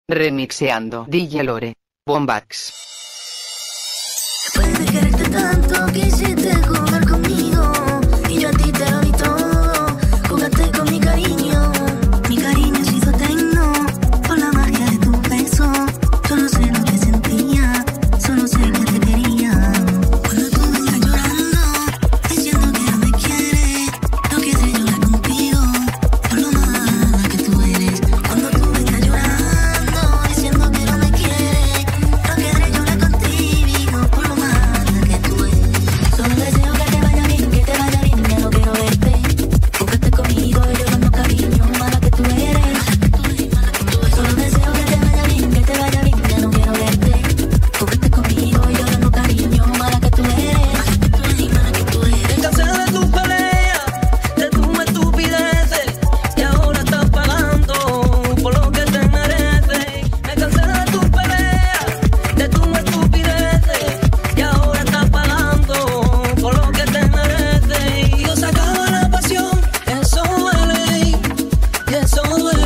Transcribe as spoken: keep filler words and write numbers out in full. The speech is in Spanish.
Remixeando D J Lore. Bombax. Después de quererte tanto, quisiste jugar conmigo. Y yo a ti te lo di todo. Jugaste con mi cariño. Mi cariño ha sido eterno por la magia de tu beso. Yo no sé lo que sentía, solo sé que te quería. Cuando tú me estás llorando, diciendo que no me quieres, no quieres llorar contigo por lo mala que tú eres. Cuando tú me estás llorando, diciendo que no me quieres, no quieres llorar contigo por lo mala que tú eres. Solo deseo que te vaya bien, que te vaya bien, ya no quiero verte. Jugaste conmigo y yo dando cariño, mala que tú eres. Solo deseo que te vaya bien, que te vaya bien, ya no quiero verte. Jugaste conmigo y yo dando cariño, mala que tú eres. Mala que tú eres. Me cansé de tus peleas, de tus estupideces, y ahora estás pagando por lo que te mereces. Me cansé de tus peleas, de tus estupideces, y ahora estás pagando por lo que te mereces. Y yo sacaba la pasión, eso duele, y eso duele.